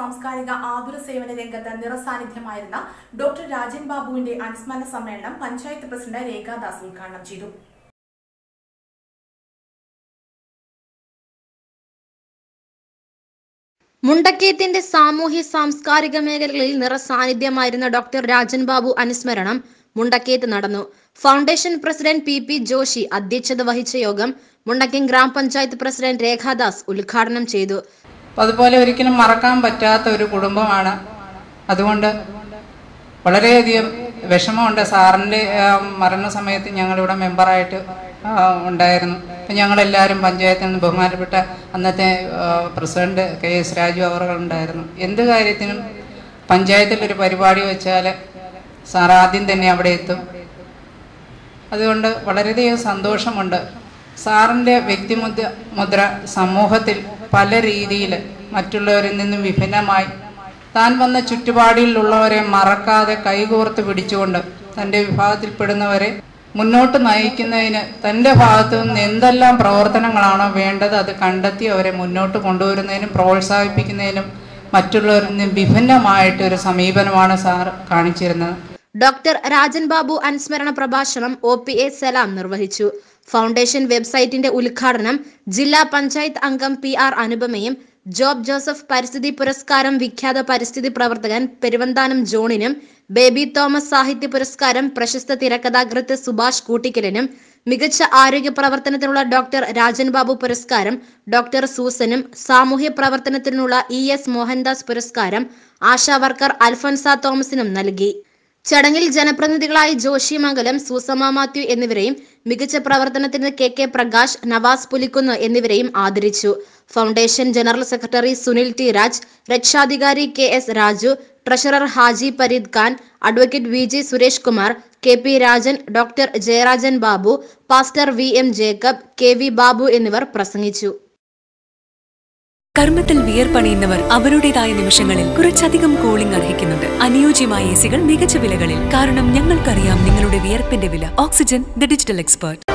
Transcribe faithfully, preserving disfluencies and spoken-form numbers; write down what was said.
സാംസ്കാരിക ആതുര സേവന രംഗത്ത് നിറസാന്നിധ്യമായിരുന്ന ഡോക്ടർ രാജൻ ബാബുവിന്റെ അനുസ്മരണ സമ്മേളനം പഞ്ചായത്ത് പ്രസിഡന്റ് രേഖാദാസ് ഉദ്ഘാടനം ചെയ്തു. മുണ്ടക്കയത്തിന്റെ സാമൂഹ്യ സാംസ്കാരിക മേഖലകളിൽ നിറസാന്നിധ്യമായിരുന്ന ഡോക്ടർ രാജൻ ബാബു അനുസ്മരണം മുണ്ടക്കയത്ത് നടന്നു. Foundation president P P Joshi അധ്യക്ഷത വഹിച്ച യോഗം മുണ്ടക്കയം ഗ്രാമപഞ്ചായത്ത് പ്രസിഡന്റ് രേഖാദാസ് ഉദ്ഘാടനം ചെയ്തു. അതുപോലെ ഒരിക്കലും മറക്കാൻ പറ്റാത്ത ഒരു കുടുംബമാണ്. അതുകൊണ്ട് വളരെയധികം വിഷമമുണ്ട്. സാറിൻ്റെ മരണസമയത്ത് ഞങ്ങളിവിടെ മെമ്പറായിട്ട് ഉണ്ടായിരുന്നു. അപ്പം ഞങ്ങളെല്ലാവരും പഞ്ചായത്തിൽ നിന്ന് ബഹുമാനപ്പെട്ട അന്നത്തെ പ്രസിഡന്റ് കെ എസ് രാജു അവറുകളുണ്ടായിരുന്നു. എന്ത് കാര്യത്തിനും പഞ്ചായത്തിലൊരു പരിപാടി വെച്ചാൽ സാർ ആദ്യം തന്നെ അവിടെ എത്തും. അതുകൊണ്ട് വളരെയധികം സന്തോഷമുണ്ട്. സാറിൻ്റെ വ്യക്തിമുദ്ര മുദ്ര സമൂഹത്തിൽ പല രീതിയിൽ മറ്റുള്ളവരിൽ നിന്നും വിഭിന്നമായി താൻ വന്ന ചുറ്റുപാടിലുള്ളവരെ മറക്കാതെ കൈകോർത്ത് പിടിച്ചുകൊണ്ട് തൻ്റെ വിഭാഗത്തിൽപ്പെടുന്നവരെ മുന്നോട്ട് നയിക്കുന്നതിന് തൻ്റെ ഭാഗത്തു നിന്ന് എന്തെല്ലാം പ്രവർത്തനങ്ങളാണോ വേണ്ടത് അത് കണ്ടെത്തി അവരെ മുന്നോട്ട് കൊണ്ടുവരുന്നതിനും പ്രോത്സാഹിപ്പിക്കുന്നതിനും മറ്റുള്ളവരിൽ നിന്നും വിഭിന്നമായിട്ടൊരു സമീപനമാണ് സാർ കാണിച്ചിരുന്നത്. ഡോക്ടർ രാജൻ ബാബു അനുസ്മരണ പ്രഭാഷണം ഒ പി എ സലാം നിർവഹിച്ചു. ഫൗണ്ടേഷൻ വെബ്സൈറ്റിന്റെ ഉദ്ഘാടനം ജില്ലാ പഞ്ചായത്ത് അംഗം പി ആർ അനുപമയും ജോബ് ജോസഫ് പരിസ്ഥിതി പുരസ്കാരം വിഖ്യാത പരിസ്ഥിതി പ്രവർത്തകൻ പെരുവന്താനം ജോണിനും ബേബി തോമസ് സാഹിത്യ പുരസ്കാരം പ്രശസ്ത തിരക്കഥാകൃത്ത് സുഭാഷ് കൂട്ടിക്കലിനും മികച്ച ആരോഗ്യ പ്രവർത്തനത്തിനുള്ള ഡോക്ടർ രാജൻ ബാബു പുരസ്കാരം ഡോക്ടർ സൂസനും സാമൂഹ്യ പ്രവർത്തനത്തിനുള്ള ഇ എസ് മോഹൻദാസ് പുരസ്കാരം ആശാ വർക്കർ അൽഫോൻസ തോമസിനും നൽകി. ചടങ്ങിൽ ജനപ്രതിനിധികളായ ജോഷി മംഗലം, സൂസമ മാത്യു എന്നിവരെയും മികച്ച പ്രവർത്തനത്തിന് കെ കെ പ്രകാശ്, നവാസ് പുലിക്കുന്ന് എന്നിവരെയും ആദരിച്ചു. Foundation general secretary Sunil T Raj, രക്ഷാധികാരി K S Raju, treasurer Haji Pareed Khan, advocate V G Suresh Kumar, K P Rajan, doctor Jayarajan Babu, pastor V M Jacob, K V Babu എന്നിവർ പ്രസംഗിച്ചു. കർമ്മത്തിൽ വിയർപ്പണിയുന്നവർ അവരുടേതായ നിമിഷങ്ങളിൽ കുറച്ചധികം കൂളിംഗ് അർഹിക്കുന്നുണ്ട്. അനുയോജ്യമായ എസികൾ മികച്ച വിലകളിൽ. കാരണം ഞങ്ങൾക്കറിയാം നിങ്ങളുടെ വിയർപ്പിന്റെ വില. Oxygen, the digital expert.